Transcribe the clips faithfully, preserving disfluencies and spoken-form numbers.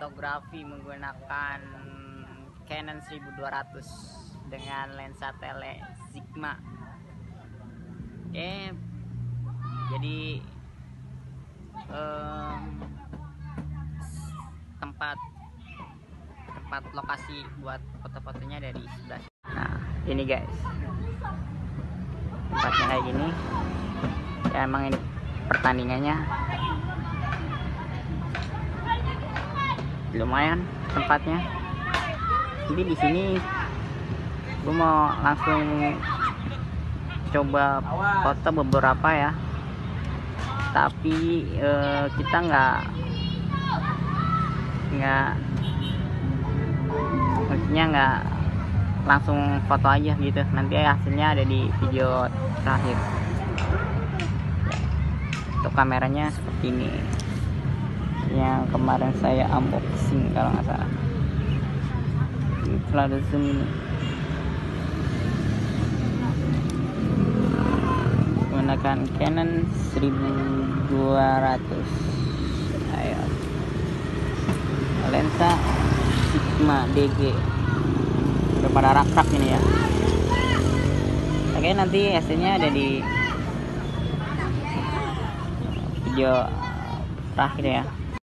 fotografi menggunakan Canon seribu dua ratus dengan lensa tele Sigma. Oke, jadi um, tempat tempat lokasi buat foto-fotonya dari sebelah. Nah, ini guys, tempatnya kayak gini. Ya emang ini pertandingannya lumayan tempatnya. Jadi di sini gue mau langsung coba foto beberapa ya, tapi eh, kita nggak nggak maksudnya nggak langsung foto aja gitu, nanti hasilnya ada di video terakhir. Untuk kameranya seperti ini yang kemarin saya unboxing kalau nggak salah. Ini terlalu zoom ini. Menggunakan Canon seribu dua ratus. Ayo. Lensa Sigma D G. Udah pada rak-rak ini ya. Oke, nanti hasilnya ada di video terakhir ya.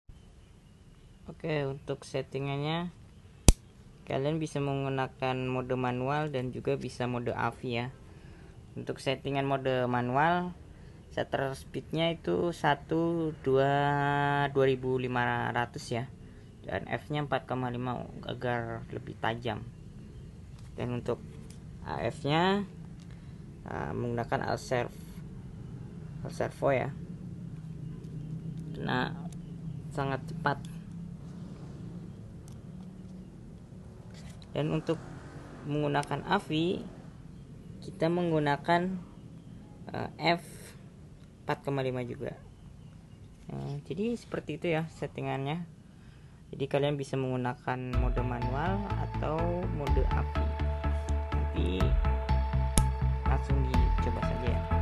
Oke, untuk settingannya kalian bisa menggunakan mode manual dan juga bisa mode A V I ya. Untuk settingan mode manual, shutter speednya itu satu dua dua ribu lima ratus ya, dan f nya empat koma lima agar lebih tajam. Dan untuk A F nya uh, menggunakan alt servo alt servo ya, karena sangat cepat. Dan untuk menggunakan A V I kita menggunakan uh, f empat koma lima juga. Nah, jadi seperti itu ya settingannya. Jadi kalian bisa menggunakan mode manual atau mode A V I. Nanti langsung dicoba saja ya.